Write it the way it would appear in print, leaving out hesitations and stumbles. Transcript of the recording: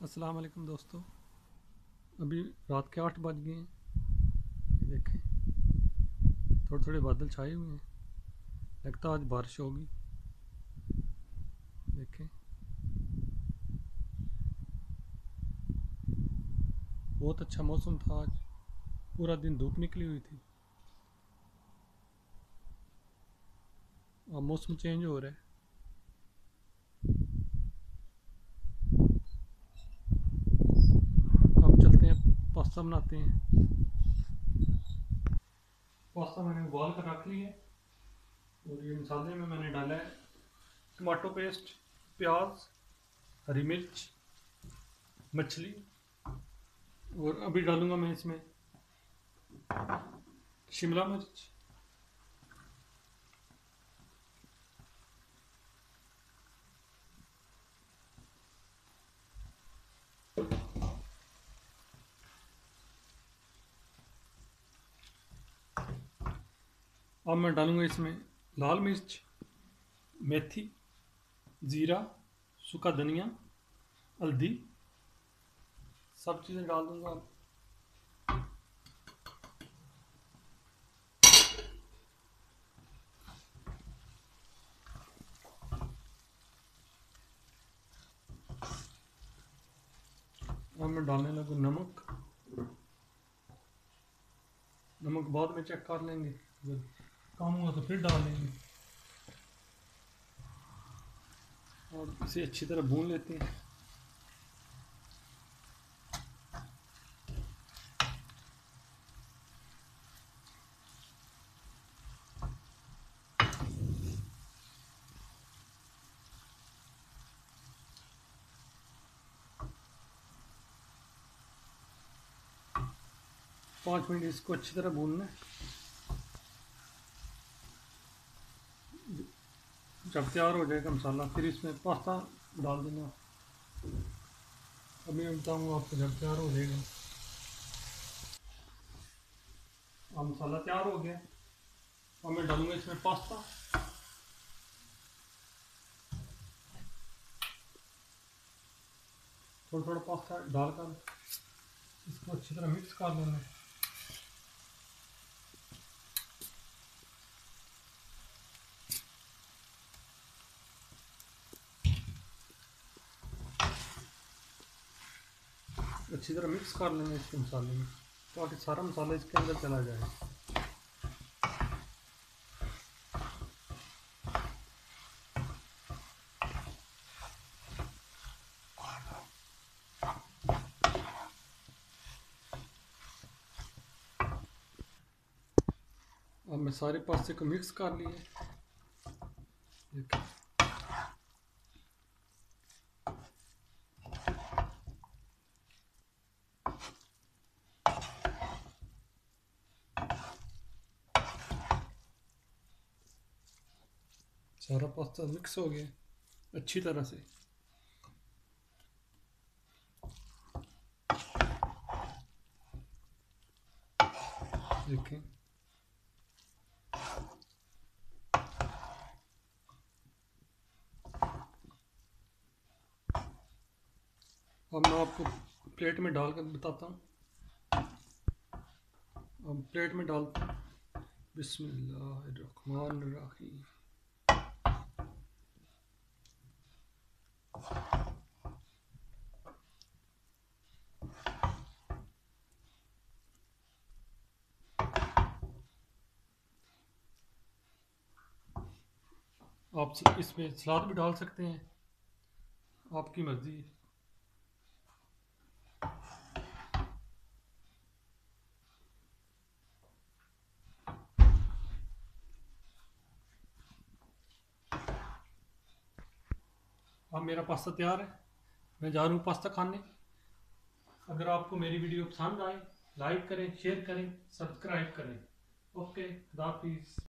अस्सलाम वालेकुम दोस्तों। अभी रात के 8 बज गए हैं। ये देखें, थोड़े थोड़े बादल छाए हुए हैं। लगता है आज बारिश होगी। देखें, बहुत अच्छा मौसम था आज। पूरा दिन धूप निकली हुई थी। अब मौसम चेंज हो रहा है। अब चलते हैं, पास्ता बनाते हैं। पास्ता मैंने उबाल कर रख लिया है और ये मसाले में मैंने डाला है टमाटो पेस्ट, प्याज, हरी मिर्च, मछली, और अभी डालूंगा मैं इसमें शिमला मिर्च। अब मैं डालूंगा इसमें लाल मिर्च, मेथी, ज़ीरा, सूखा धनिया, हल्दी, सब चीज़ें डाल दूंगा। अब मैं डालने लगूँ नमक। नमक बाद में चेक कर लेंगे, अगर कम हुआ तो फिर डाल लेंगे। और इसे अच्छी तरह भून लेते हैं। पाँच मिनट इसको अच्छी तरह भूनना है। जब तैयार हो जाएगा मसाला, फिर इसमें पास्ता डाल देना। अभी मैं बताऊँगा आपको जब तैयार हो जाएगा। अब मसाला तैयार हो गया। अब मैं डालूंगा इसमें पास्ता। थोड़ा थोड़ा पास्ता डालकर इसको अच्छी तरह मिक्स कर लेना है। अच्छी तरह मिक्स कर लेना इसके मसाले में, ताकि सारा मसाला इसके अंदर चला जाए। अब मैं सारे पास्ते को मिक्स कर लिए। देखिए, सारा पास्ता मिक्स हो गया अच्छी तरह से। देखें, अब मैं आपको प्लेट में डाल कर बताता हूँ। अब प्लेट में डालता हूँ। बिस्मिल्लाहिर्रहमानिर्रहीम। आप इसमें सलाद भी डाल सकते हैं, आपकी मर्जी है। अब मेरा पास्ता तैयार है। मैं जा रहा हूँ पास्ता खाने। अगर आपको मेरी वीडियो पसंद आए, लाइक करें, शेयर करें, सब्सक्राइब करें। ओके, खुदा हाफिज़।